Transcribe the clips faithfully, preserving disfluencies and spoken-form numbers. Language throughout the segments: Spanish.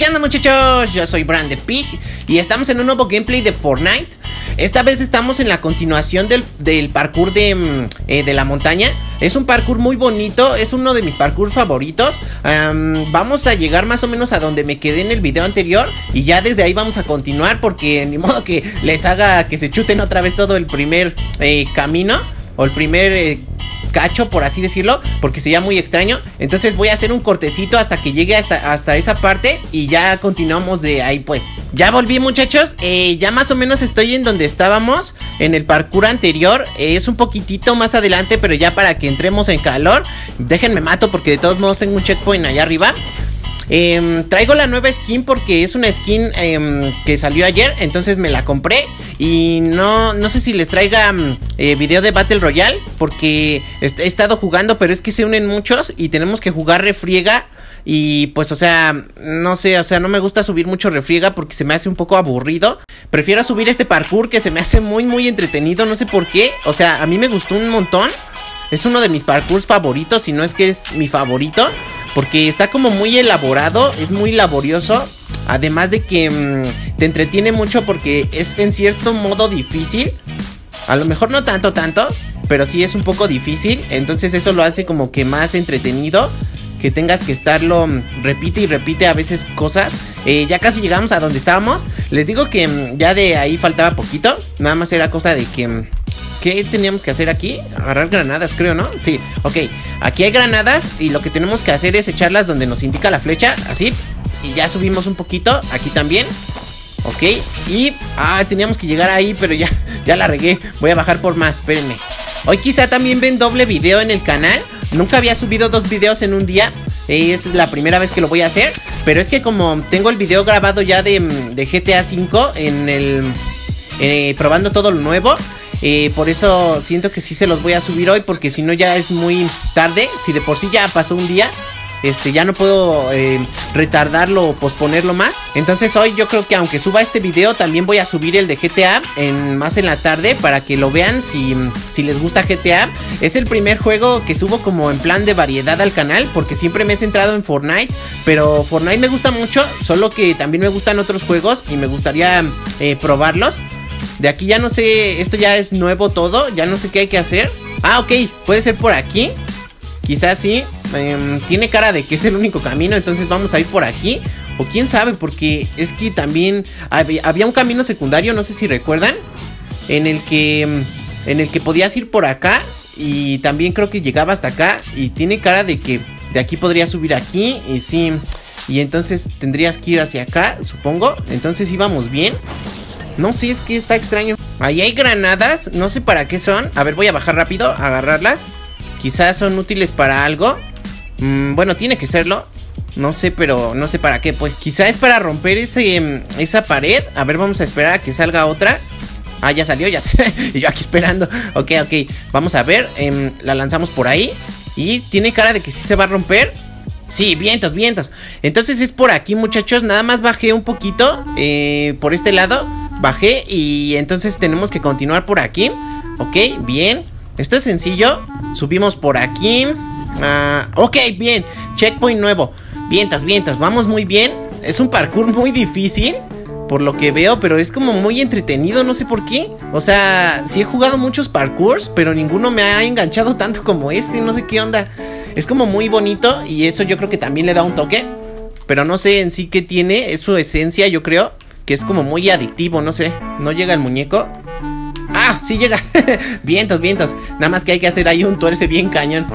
¿Qué onda, muchachos? Yo soy BrandThePig y estamos en un nuevo gameplay de Fortnite. Esta vez estamos en la continuación del, del parkour de, eh, de la montaña. Es un parkour muy bonito, es uno de mis parkours favoritos. um, Vamos a llegar más o menos a donde me quedé en el video anterior y ya desde ahí vamos a continuar, porque ni modo que les haga que se chuten otra vez todo el primer eh, camino o el primer... Eh, cacho, por así decirlo, porque sería muy extraño. Entonces voy a hacer un cortecito hasta que llegue hasta, hasta esa parte y ya continuamos de ahí. Pues ya volví, muchachos. eh, Ya más o menos estoy en donde estábamos en el parkour anterior. eh, Es un poquitito más adelante, pero ya para que entremos en calor. Déjenme mato porque de todos modos tengo un checkpoint allá arriba. Eh, traigo la nueva skin porque es una skin eh, que salió ayer, entonces me la compré. Y no, no sé si les traiga eh, video de Battle Royale, porque he, he estado jugando, pero es que se unen muchos y tenemos que jugar refriega. Y pues, o sea, no sé, o sea, no me gusta subir mucho refriega porque se me hace un poco aburrido. Prefiero subir este parkour que se me hace muy, muy entretenido, no sé por qué. O sea, a mí me gustó un montón. Es uno de mis parkours favoritos, si no es que es mi favorito, porque está como muy elaborado, es muy laborioso. Además de que mmm, te entretiene mucho porque es en cierto modo difícil. A lo mejor no tanto, tanto, pero sí es un poco difícil. Entonces eso lo hace como que más entretenido, que tengas que estarlo, repite y repite a veces cosas. eh, Ya casi llegamos a donde estábamos. Les digo que mmm, ya de ahí faltaba poquito. Nada más era cosa de que... Mmm, ¿qué teníamos que hacer aquí? Agarrar granadas, creo, ¿no? Sí, ok. Aquí hay granadas y lo que tenemos que hacer es echarlas donde nos indica la flecha, así. Y ya subimos un poquito, aquí también. Ok, y... ah, teníamos que llegar ahí, pero ya, ya la regué. Voy a bajar por más, espérenme. Hoy quizá también ven doble video en el canal. Nunca había subido dos videos en un día. Es la primera vez que lo voy a hacer. Pero es que como tengo el video grabado ya de, de G T A cinco en el... Eh, probando todo lo nuevo. Eh, por eso siento que sí se los voy a subir hoy, porque si no ya es muy tarde. Si de por sí ya pasó un día, este, ya no puedo eh, retardarlo o posponerlo más. Entonces hoy yo creo que aunque suba este video, también voy a subir el de G T A en, más en la tarde, para que lo vean si, si les gusta G T A. Es el primer juego que subo como en plan de variedad al canal, porque siempre me he centrado en Fortnite. Pero Fortnite me gusta mucho, solo que también me gustan otros juegos y me gustaría eh, probarlos. De aquí ya no sé, esto ya es nuevo todo, ya no sé qué hay que hacer. Ah, ok, puede ser por aquí. Quizás sí, eh, tiene cara de que es el único camino, entonces vamos a ir por aquí. O quién sabe, porque es que también había, había un camino secundario, no sé si recuerdan, en el que, en el que podías ir por acá. Y también creo que llegaba hasta acá. Y tiene cara de que de aquí podría subir aquí, y sí. Y entonces tendrías que ir hacia acá, supongo. Entonces íbamos bien. No sé, es que está extraño. Ahí hay granadas, no sé para qué son. A ver, voy a bajar rápido, a agarrarlas. Quizás son útiles para algo. mm, Bueno, tiene que serlo. No sé, pero no sé para qué. Pues quizá es para romper ese, esa pared. A ver, vamos a esperar a que salga otra. Ah, ya salió, ya salió. Y yo aquí esperando. Ok, ok, vamos a ver, eh, la lanzamos por ahí. Y tiene cara de que sí se va a romper. Sí, vientos, vientos. Entonces es por aquí, muchachos. Nada más bajé un poquito, eh, por este lado. Bajé y entonces tenemos que continuar por aquí. Ok, bien. Esto es sencillo. Subimos por aquí. uh, Ok, bien. Checkpoint nuevo. Vientos, vientos, vamos muy bien. Es un parkour muy difícil, por lo que veo, pero es como muy entretenido, no sé por qué. O sea, sí he jugado muchos parkours, pero ninguno me ha enganchado tanto como este. No sé qué onda. Es como muy bonito y eso yo creo que también le da un toque. Pero no sé en sí qué tiene. Es su esencia, yo creo que es como muy adictivo, no sé. ¿No llega el muñeco? ¡Ah! Sí llega. Vientos, vientos. Nada más que hay que hacer ahí un tuerce bien cañón.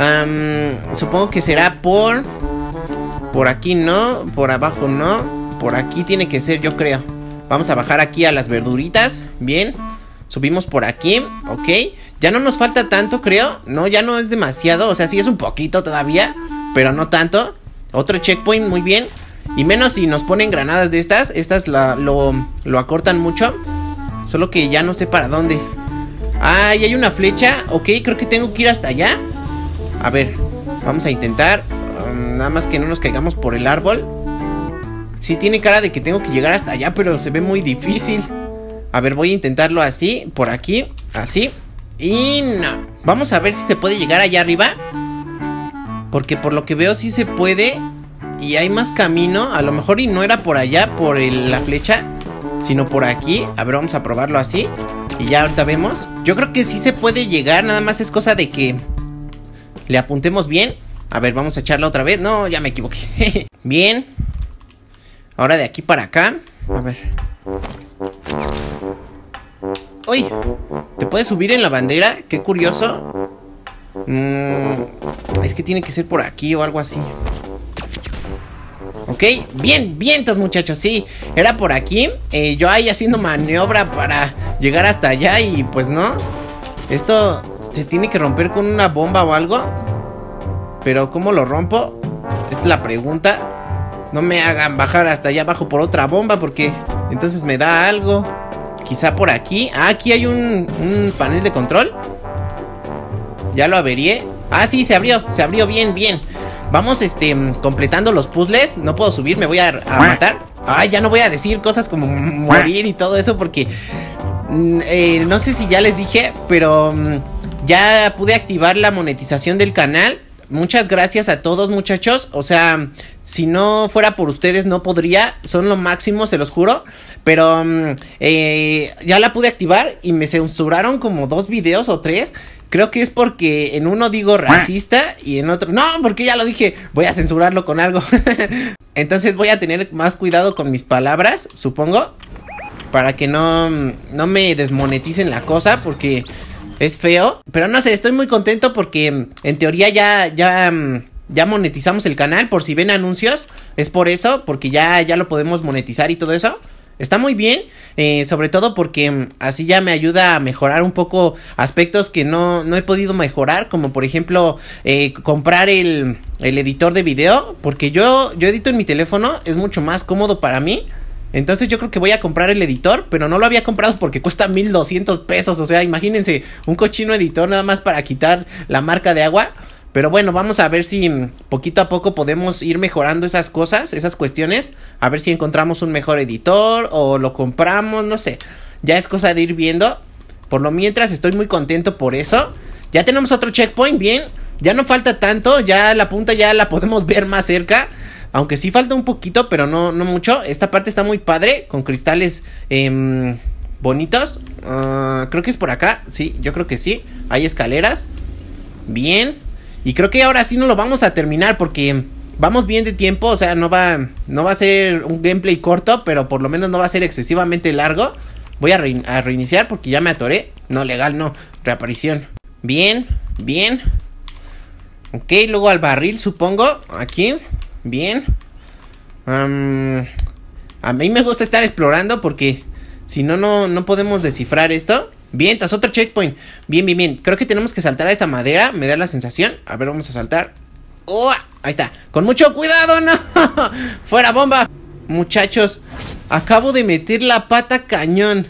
um, Supongo que será por... Por aquí no. Por abajo no. Por aquí tiene que ser, yo creo. Vamos a bajar aquí a las verduritas. Bien. Subimos por aquí. Ok. Ya no nos falta tanto, creo. No, ya no es demasiado. O sea, sí es un poquito todavía, pero no tanto. Otro checkpoint, muy bien. Y menos si nos ponen granadas de estas. Estas la, lo, lo acortan mucho. Solo que ya no sé para dónde. Ah, y hay una flecha. Ok, creo que tengo que ir hasta allá. A ver, vamos a intentar. um, Nada más que no nos caigamos por el árbol. Sí, tiene cara de que tengo que llegar hasta allá, pero se ve muy difícil. A ver, voy a intentarlo así, por aquí, así. Y no. Vamos a ver si se puede llegar allá arriba, porque por lo que veo sí se puede. y hay más camino. A lo mejor y no era por allá, por el, la flecha, sino por aquí. A ver, vamos a probarlo así. Y ya ahorita vemos. Yo creo que sí se puede llegar, nada más es cosa de que le apuntemos bien. A ver, vamos a echarla otra vez. No, ya me equivoqué. Bien. Ahora de aquí para acá. A ver. ¡Uy! ¿Te puedes subir en la bandera? Qué curioso. Mm, es que tiene que ser por aquí o algo así. Ok, bien, vientos muchachos, sí. Era por aquí, eh, yo ahí haciendo maniobra para llegar hasta allá. Y pues no. Esto se tiene que romper con una bomba o algo. Pero ¿cómo lo rompo? Esa es la pregunta. No me hagan bajar hasta allá abajo por otra bomba, porque entonces me da algo. Quizá por aquí. Ah, aquí hay un, un panel de control. Ya lo averié. Ah, sí, se abrió, se abrió bien, bien. Vamos, este, completando los puzzles. No puedo subir, me voy a, a matar. Ay, ya no voy a decir cosas como morir y todo eso, porque eh, no sé si ya les dije, pero um, ya pude activar la monetización del canal. Muchas gracias a todos, muchachos. O sea, si no fuera por ustedes no podría. Son lo máximo, se los juro. Pero um, eh, ya la pude activar y me censuraron como dos videos o tres. Creo que es porque en uno digo racista y en otro... No, porque ya lo dije, voy a censurarlo con algo. Entonces voy a tener más cuidado con mis palabras, supongo, para que no, no me desmoneticen la cosa, porque es feo. Pero no sé, estoy muy contento porque en teoría ya, ya, ya monetizamos el canal. Por si ven anuncios, es por eso, porque ya, ya lo podemos monetizar y todo eso. Está muy bien, eh, sobre todo porque así ya me ayuda a mejorar un poco aspectos que no, no he podido mejorar, como por ejemplo eh, comprar el, el editor de video, porque yo, yo edito en mi teléfono, es mucho más cómodo para mí. Entonces yo creo que voy a comprar el editor, pero no lo había comprado porque cuesta mil doscientos pesos, o sea, imagínense, un cochino editor nada más para quitar la marca de agua. Pero bueno, vamos a ver si poquito a poco podemos ir mejorando esas cosas, esas cuestiones. A ver si encontramos un mejor editor o lo compramos, no sé. Ya es cosa de ir viendo. Por lo mientras estoy muy contento por eso. Ya tenemos otro checkpoint, bien. Ya no falta tanto, ya la punta ya la podemos ver más cerca. Aunque sí falta un poquito, pero no, no mucho. Esta parte está muy padre, con cristales eh, bonitos. Uh, creo que es por acá, sí, yo creo que sí. Hay escaleras. Bien. Y creo que ahora sí no lo vamos a terminar porque vamos bien de tiempo, o sea, no va, no va a ser un gameplay corto, pero por lo menos no va a ser excesivamente largo. Voy a, re a reiniciar porque ya me atoré. No, legal, no, reaparición. Bien, bien. Ok, luego al barril, supongo, aquí, bien. um, A mí me gusta estar explorando porque si no, no, no podemos descifrar esto. Bien, tras otro checkpoint. Bien, bien, bien. Creo que tenemos que saltar a esa madera. Me da la sensación. A ver, vamos a saltar. ¡Oh! Ahí está. Con mucho cuidado, no. Fuera bomba. Muchachos, acabo de meter la pata cañón.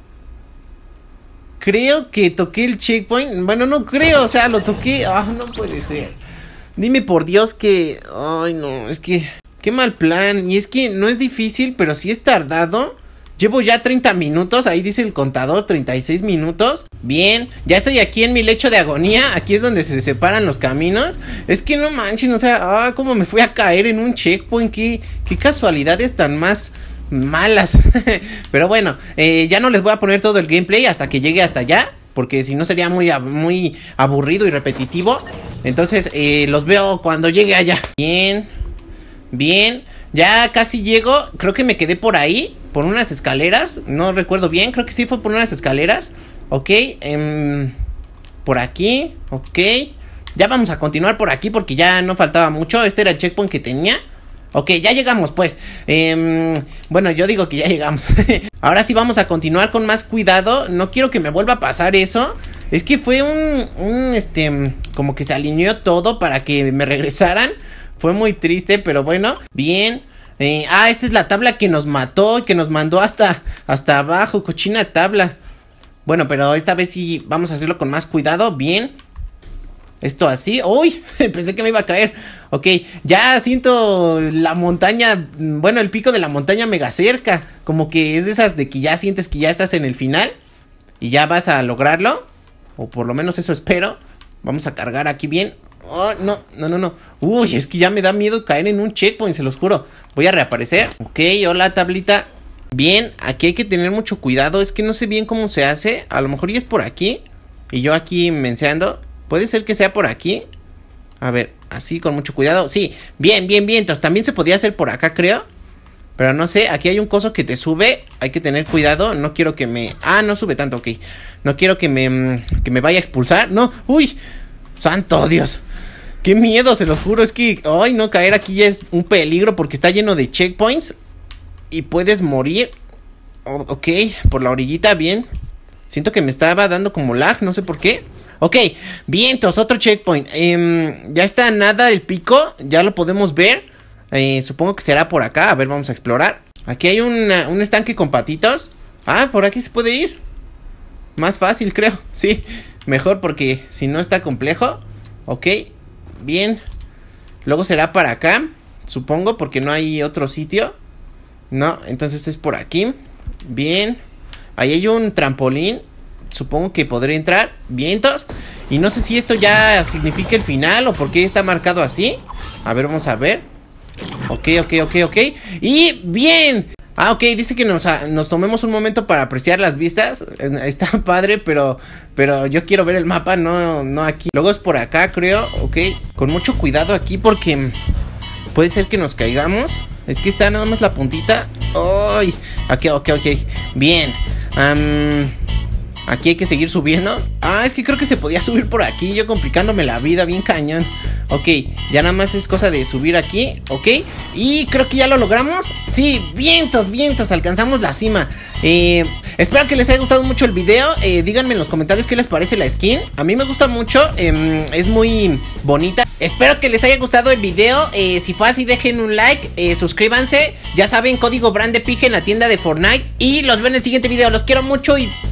Creo que toqué el checkpoint. Bueno, no creo, o sea, lo toqué. Ah, no puede ser. Dime por Dios que... Ay, no, es que... Qué mal plan. Y es que no es difícil, pero sí es tardado. Llevo ya treinta minutos, ahí dice el contador, treinta y seis minutos. Bien, ya estoy aquí en mi lecho de agonía. Aquí es donde se separan los caminos. Es que no manchen, o sea, ah, cómo me fui a caer en un checkpoint. Qué, qué casualidades tan más malas. Pero bueno, eh, ya no les voy a poner todo el gameplay hasta que llegue hasta allá, porque si no sería muy, muy aburrido y repetitivo. Entonces, eh, los veo cuando llegue allá. Bien, bien, ya casi llego. Creo que me quedé por ahí, por unas escaleras, no recuerdo bien, creo que sí fue por unas escaleras. Ok, eh, por aquí, ok. Ya vamos a continuar por aquí porque ya no faltaba mucho. Este era el checkpoint que tenía. Ok, ya llegamos pues. eh, Bueno, yo digo que ya llegamos. Ahora sí vamos a continuar con más cuidado. No quiero que me vuelva a pasar eso. Es que fue un, un este, como que se alineó todo para que me regresaran. Fue muy triste, pero bueno. Bien. Eh, ah, esta es la tabla que nos mató, que nos mandó hasta, hasta abajo, cochina tabla. Bueno, pero esta vez sí vamos a hacerlo con más cuidado, bien. Esto así, uy, pensé que me iba a caer. Ok, ya siento la montaña, bueno, el pico de la montaña mega cerca. Como que es de esas de que ya sientes que ya estás en el final y ya vas a lograrlo, o por lo menos eso espero. Vamos a cargar aquí bien. Oh, no, no, no, no. Uy, es que ya me da miedo caer en un checkpoint, se los juro. Voy a reaparecer. Ok, hola, tablita. Bien, aquí hay que tener mucho cuidado. Es que no sé bien cómo se hace. A lo mejor ya es por aquí. Y yo aquí menseando. Puede ser que sea por aquí. A ver, así con mucho cuidado. Sí, bien, bien, bien. Entonces también se podía hacer por acá, creo. Pero no sé, aquí hay un coso que te sube. Hay que tener cuidado. No quiero que me... Ah, no sube tanto, ok. No quiero que me, que me vaya a expulsar. No, uy. Santo Dios. Qué miedo, se los juro. Es que, ay, no, caer aquí ya es un peligro porque está lleno de checkpoints. Y puedes morir. Oh, ok, por la orillita, bien. Siento que me estaba dando como lag, no sé por qué. Ok, vientos, otro checkpoint. eh, Ya está nada el pico. Ya lo podemos ver. eh, Supongo que será por acá, a ver, vamos a explorar. Aquí hay una, un estanque con patitos. Ah, por aquí se puede ir. Más fácil, creo, sí. Mejor porque si no está complejo. Ok, bien. Luego será para acá, supongo, porque no hay otro sitio. No, entonces es por aquí. Bien. Ahí hay un trampolín. Supongo que podré entrar. Vientos. Y no sé si esto ya significa el final o por qué está marcado así. A ver, vamos a ver. Ok, ok, ok, ok. Y bien. Ah, ok, dice que nos, nos tomemos un momento para apreciar las vistas. Está padre, pero pero yo quiero ver el mapa, no, no aquí. Luego es por acá, creo, ok. Con mucho cuidado aquí porque puede ser que nos caigamos. Es que está nada más la puntita. ¡Ay! Ok, ok, ok. Bien. Um, aquí hay que seguir subiendo. Ah, es que creo que se podía subir por aquí. Yo complicándome la vida, bien cañón. Ok, ya nada más es cosa de subir aquí. Ok, y creo que ya lo logramos. Sí, vientos, vientos, alcanzamos la cima. eh, Espero que les haya gustado mucho el video. eh, Díganme en los comentarios qué les parece la skin. A mí me gusta mucho, eh, es muy bonita. Espero que les haya gustado el video. eh, Si fue así, dejen un like, eh, suscríbanse. Ya saben, código BrandPig en la tienda de Fortnite. Y los veo en el siguiente video, los quiero mucho y